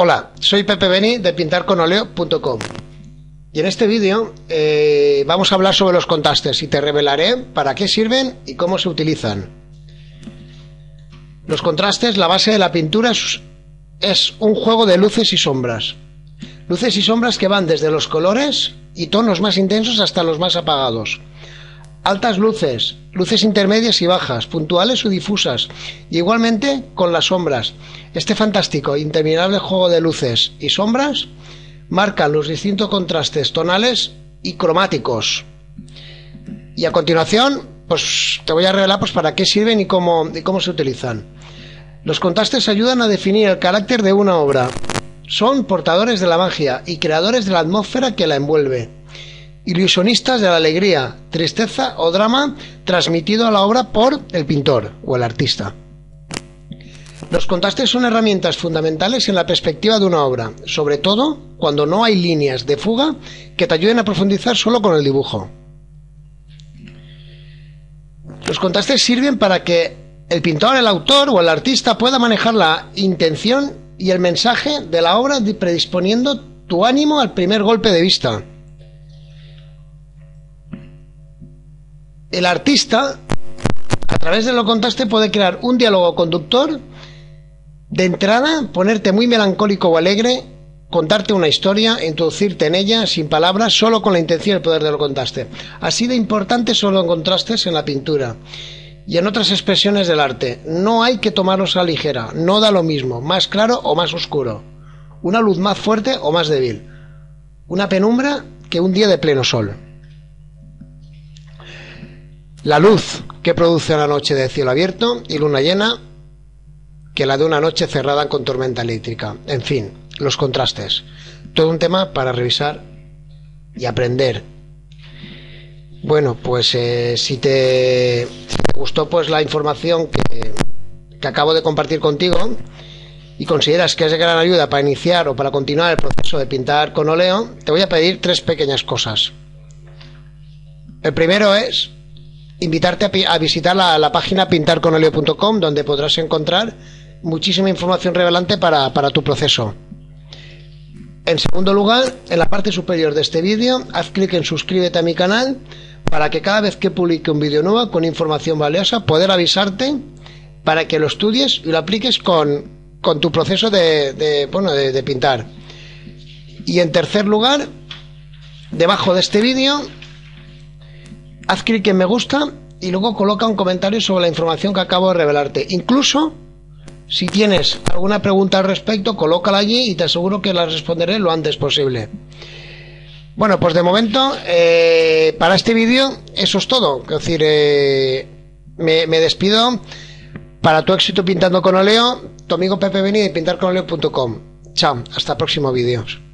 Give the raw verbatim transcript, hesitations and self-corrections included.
Hola, soy Pepe Beni de pintar con óleo punto com y en este vídeo eh, vamos a hablar sobre los contrastes y te revelaré para qué sirven y cómo se utilizan. Los contrastes, la base de la pintura es, es un juego de luces y sombras. Luces y sombras que van desde los colores y tonos más intensos hasta los más apagados. Altas luces, luces intermedias y bajas, puntuales o difusas, y igualmente con las sombras. Este fantástico e interminable juego de luces y sombras marcan los distintos contrastes tonales y cromáticos. Y a continuación, pues te voy a revelar pues para qué sirven y cómo, y cómo se utilizan. Los contrastes ayudan a definir el carácter de una obra. Son portadores de la magia y creadores de la atmósfera que la envuelve. Ilusionistas de la alegría, tristeza o drama transmitido a la obra por el pintor o el artista. Los contrastes son herramientas fundamentales en la perspectiva de una obra, sobre todo cuando no hay líneas de fuga que te ayuden a profundizar solo con el dibujo. Los contrastes sirven para que el pintor, el autor o el artista pueda manejar la intención y el mensaje de la obra predisponiendo tu ánimo al primer golpe de vista. El artista, a través de los contrastes, puede crear un diálogo conductor. De entrada, ponerte muy melancólico o alegre, contarte una historia, introducirte en ella sin palabras, solo con la intención y el poder del contraste. Así de importante son los contrastes en la pintura y en otras expresiones del arte. No hay que tomarlos a la ligera, no da lo mismo, más claro o más oscuro, una luz más fuerte o más débil, una penumbra que un día de pleno sol. La luz que produce una noche de cielo abierto y luna llena que la de una noche cerrada con tormenta eléctrica. En fin, los contrastes. Todo un tema para revisar y aprender. Bueno, pues eh, si, te, si te gustó pues la información que, que acabo de compartir contigo y consideras que es de gran ayuda para iniciar o para continuar el proceso de pintar con óleo, te voy a pedir tres pequeñas cosas. El primero es invitarte a, a visitar la, la página pintar con óleo punto com, donde podrás encontrar muchísima información relevante para, para tu proceso. En segundo lugar, en la parte superior de este vídeo, haz clic en suscríbete a mi canal para que cada vez que publique un vídeo nuevo con información valiosa, poder avisarte para que lo estudies y lo apliques con, con tu proceso de, de, bueno, de, de pintar. Y en tercer lugar, debajo de este vídeo, haz clic en me gusta y luego coloca un comentario sobre la información que acabo de revelarte. Incluso si tienes alguna pregunta al respecto, colócala allí y te aseguro que la responderé lo antes posible. Bueno, pues de momento, eh, para este vídeo, eso es todo. Es decir, eh, me, me despido. Para tu éxito pintando con óleo, tu amigo Pepe Beni de pintar con óleo punto com. Chao, hasta el próximo vídeo.